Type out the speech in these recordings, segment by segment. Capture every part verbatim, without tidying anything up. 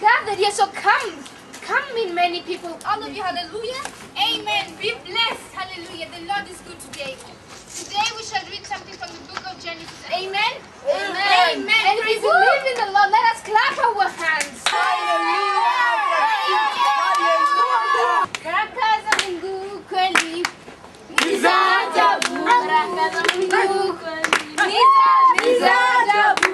gathered here, so come. Come in, many people. All of you, hallelujah. Amen. Be blessed. Hallelujah. The Lord is good today. Today we shall read something from the book of Genesis. Amen. Amen. Amen. And if we believe in the Lord, let us clap our hands. Baraka za Mungu kweli. Ni za ajabu. Baraka za Mungu kweli. Ni za ajabu.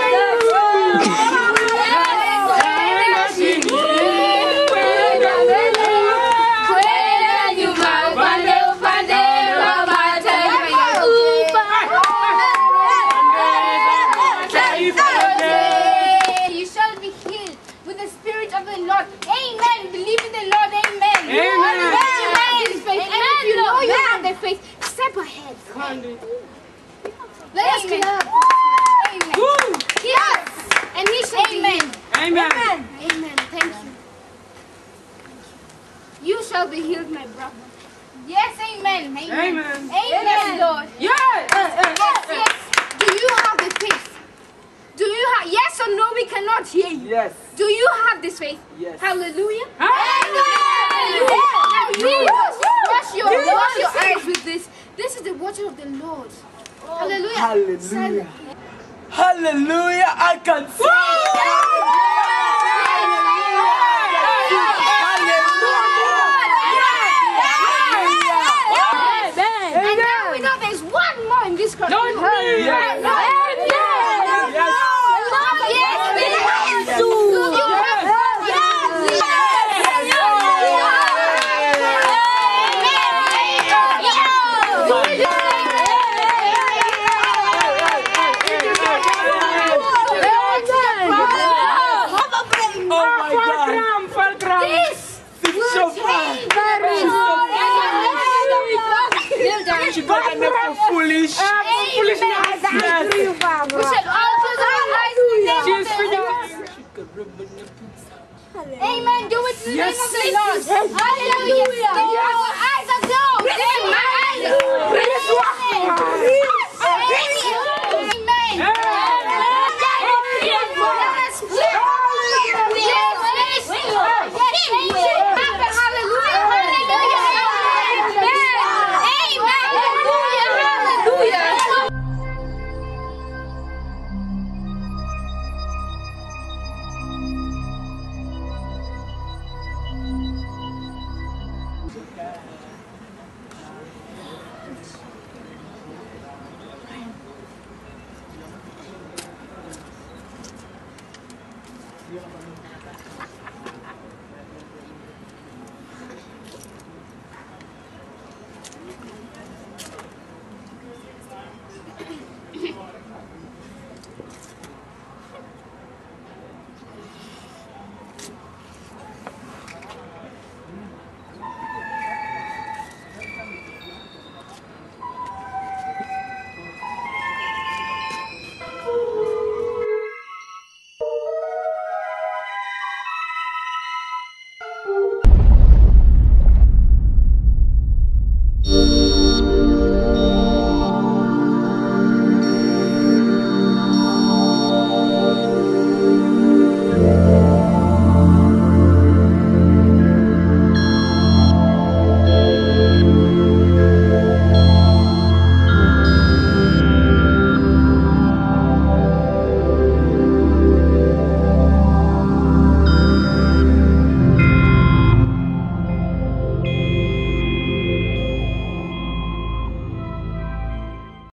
Step ahead. Let us clap. Amen. Yes. And he shall Amen. Amen. Amen. Amen. Thank you. You shall be healed, my brother. Yes, amen. Amen. Amen. Amen, Lord. Yes. Yes, yes. Do you have the faith? Do you have yes or no? We cannot hear you. Yes. Do you have this faith? Yes. Hallelujah. Hallelujah. Now you wash your wash your eyes with this. This is the water of the Lord. Hallelujah. Hallelujah. Hallelujah. I can see. And now we know there's one more in this country. Don't be. Yes. Foolish. Uh, foolish. Yes. We should all close our eyes today. Amen. Do it to the Yes. name of the Lord. Hallelujah. Our eyes are closed. This is my eyes.